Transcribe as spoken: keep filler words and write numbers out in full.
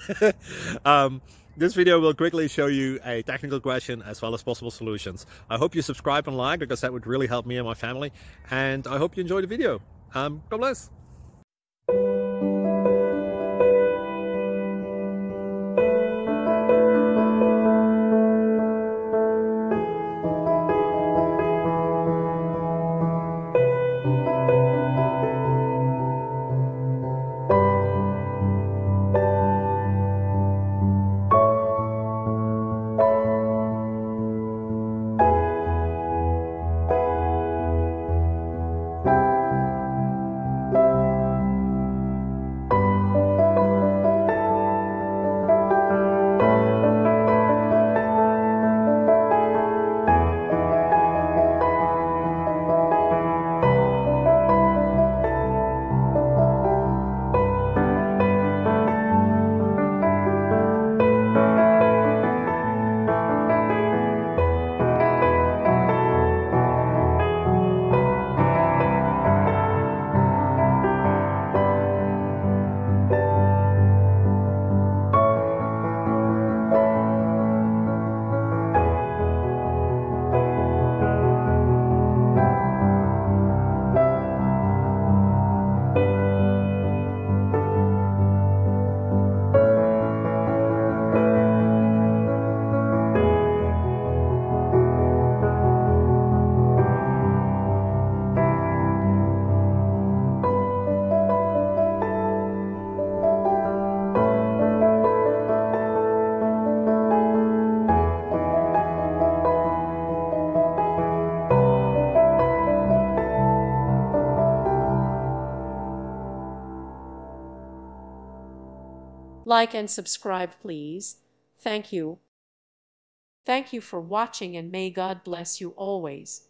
um, this video will quickly show you a technical question as well as possible solutions. I hope you subscribe and like, because that would really help me and my family. And I hope you enjoy the video. Um, God bless. Like and subscribe, please. Thank you. Thank you for watching, and may God bless you always.